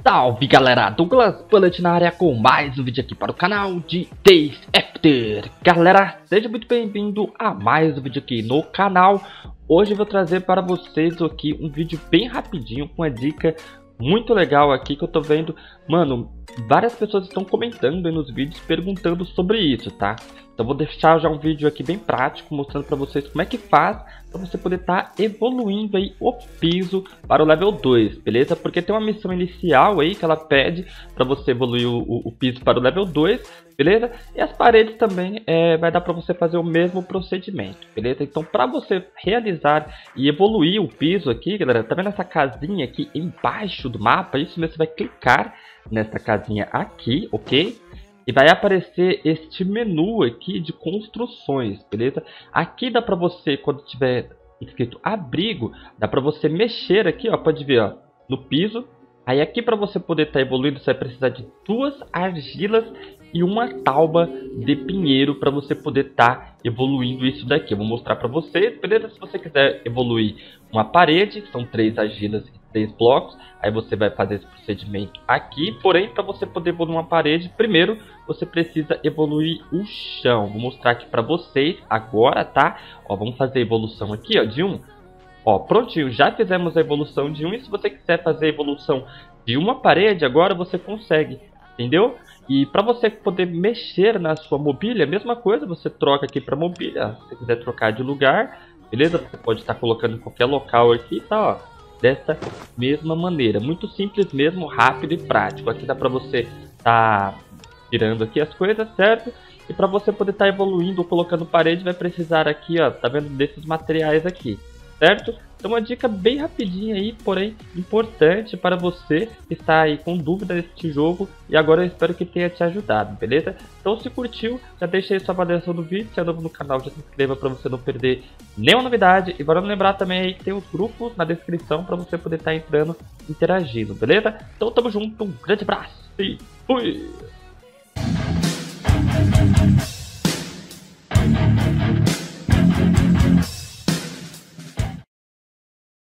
Salve galera, Douglas Bullet na área com mais um vídeo aqui para o canal de Days After. Galera, seja muito bem-vindo a mais um vídeo aqui no canal. Hoje eu vou trazer para vocês aqui um vídeo bem rapidinho com uma dica muito legal aqui que eu tô vendo. Mano, várias pessoas estão comentando aí nos vídeos perguntando sobre isso, tá? Então vou deixar já um vídeo aqui bem prático mostrando para vocês como é que faz para você poder estar evoluindo aí o piso para o level 2, beleza? Porque tem uma missão inicial aí que ela pede para você evoluir o piso para o level 2, beleza? E as paredes também vai dar para você fazer o mesmo procedimento, beleza? Então para você realizar e evoluir o piso aqui, galera, tá vendo essa casinha aqui embaixo do mapa? Isso mesmo, você vai clicar nessa casinha aqui, ok? E vai aparecer este menu aqui de construções, beleza? Aqui dá pra você, quando tiver escrito abrigo, dá pra você mexer aqui, ó, pode ver, ó, no piso. Aí aqui pra você poder estar evoluindo, você vai precisar de 2 argilas e uma tauba de pinheiro para você poder estar evoluindo isso daqui. Eu vou mostrar para vocês, beleza? Se você quiser evoluir uma parede, são 3 argilas e 3 blocos, aí você vai fazer esse procedimento aqui. Porém, para você poder evoluir uma parede, primeiro você precisa evoluir o chão. Vou mostrar aqui para vocês agora, tá? Ó, vamos fazer a evolução aqui, ó, de 1. Ó, prontinho, já fizemos a evolução de 1. E se você quiser fazer a evolução de uma parede, agora você consegue, entendeu? E para você poder mexer na sua mobília, a mesma coisa, você troca aqui para mobília. Se você quiser trocar de lugar, beleza? Você pode estar colocando em qualquer local aqui, tá? Ó, dessa mesma maneira. Muito simples mesmo, rápido e prático. Aqui dá para você estar tirando aqui as coisas, certo? E para você poder estar evoluindo ou colocando parede, vai precisar aqui, ó, tá vendo, desses materiais aqui, certo? Então uma dica bem rapidinha aí, porém importante para você que está aí com dúvida neste jogo. E agora eu espero que tenha te ajudado, beleza? Então se curtiu, já deixa aí sua avaliação do vídeo. Se é novo no canal, já se inscreva para você não perder nenhuma novidade. E bora lembrar também aí que tem os grupos na descrição para você poder estar entrando, interagindo, beleza? Então tamo junto, um grande abraço e fui!